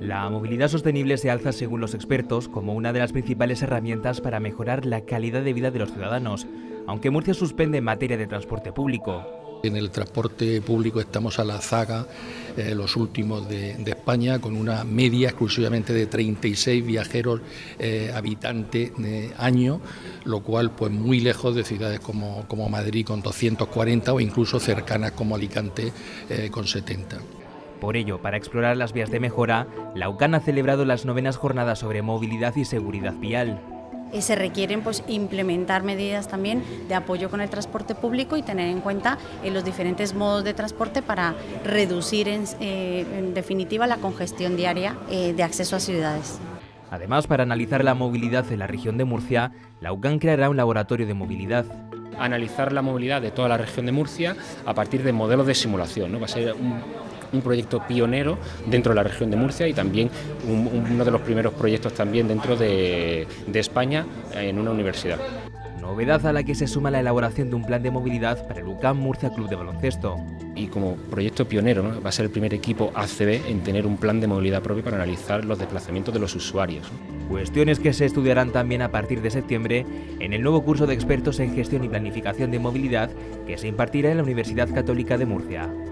La movilidad sostenible se alza, según los expertos, como una de las principales herramientas para mejorar la calidad de vida de los ciudadanos, aunque Murcia suspende en materia de transporte público. En el transporte público estamos a la zaga, los últimos de España, con una media exclusivamente de 36 viajeros habitantes año, lo cual pues muy lejos de ciudades como Madrid con 240 o incluso cercanas como Alicante con 70. Por ello, para explorar las vías de mejora, la UCAN ha celebrado las 9ª jornadas sobre movilidad y seguridad vial. Se requieren implementar medidas también de apoyo con el transporte público y tener en cuenta los diferentes modos de transporte para reducir en definitiva la congestión diaria de acceso a ciudades. Además, para analizar la movilidad en la región de Murcia, la UCAN creará un laboratorio de movilidad. Analizar la movilidad de toda la región de Murcia a partir de modelos de simulación, ¿no? Va a ser un proyecto pionero dentro de la región de Murcia y también uno de los primeros proyectos también dentro de España en una universidad. Novedad a la que se suma la elaboración de un plan de movilidad para el UCAM Murcia Club de Baloncesto. Y como proyecto pionero, ¿no? Va a ser el primer equipo ACB en tener un plan de movilidad propio para analizar los desplazamientos de los usuarios. Cuestiones que se estudiarán también a partir de septiembre en el nuevo curso de expertos en gestión y planificación de movilidad que se impartirá en la Universidad Católica de Murcia.